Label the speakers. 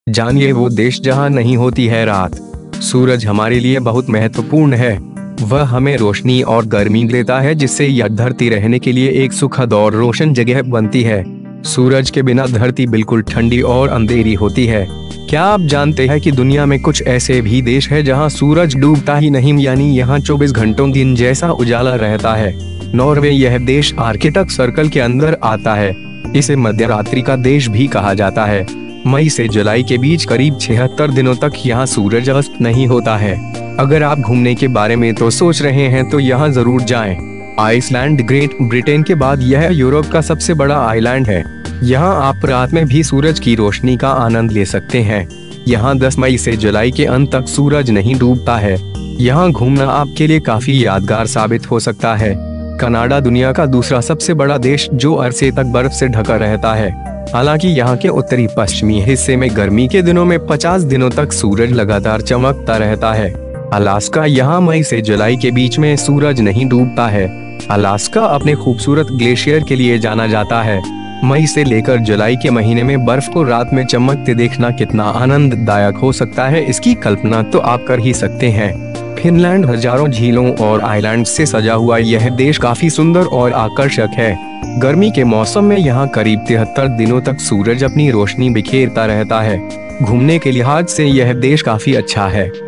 Speaker 1: जानिए वो देश जहां नहीं होती है रात। सूरज हमारे लिए बहुत महत्वपूर्ण है। वह हमें रोशनी और गर्मी देता है, जिससे यह धरती रहने के लिए एक सुखद और रोशन जगह बनती है। सूरज के बिना धरती बिल्कुल ठंडी और अंधेरी होती है। क्या आप जानते हैं कि दुनिया में कुछ ऐसे भी देश है जहां सूरज डूबता ही नहीं, यानी यहाँ 24 घंटों दिन जैसा उजाला रहता है। नॉर्वे यह देश आर्कटिक सर्कल के अंदर आता है। इसे मध्य रात्रि का देश भी कहा जाता है। मई से जुलाई के बीच करीब 76 दिनों तक यहाँ सूरज अस्त नहीं होता है। अगर आप घूमने के बारे में तो सोच रहे हैं तो यहाँ जरूर जाएं। आइसलैंड ग्रेट ब्रिटेन के बाद यह यूरोप का सबसे बड़ा आइलैंड है। यहाँ आप रात में भी सूरज की रोशनी का आनंद ले सकते हैं। यहाँ 10 मई से जुलाई के अंत तक सूरज नहीं डूबता है। यहाँ घूमना आपके लिए काफी यादगार साबित हो सकता है। कनाडा दुनिया का दूसरा सबसे बड़ा देश जो अरसे तक बर्फ से ढका रहता है। हालांकि यहाँ के उत्तरी पश्चिमी हिस्से में गर्मी के दिनों में 50 दिनों तक सूरज लगातार चमकता रहता है। अलास्का यहाँ मई से जुलाई के बीच में सूरज नहीं डूबता है। अलास्का अपने खूबसूरत ग्लेशियर के लिए जाना जाता है। मई से लेकर जुलाई के महीने में बर्फ को रात में चमकते देखना कितना आनंददायक हो सकता है, इसकी कल्पना तो आप कर ही सकते हैं। फिनलैंड हजारों झीलों और आइलैंड से सजा हुआ यह देश काफी सुंदर और आकर्षक है। गर्मी के मौसम में यहाँ करीब 73 दिनों तक सूरज अपनी रोशनी बिखेरता रहता है। घूमने के लिहाज से यह देश काफी अच्छा है।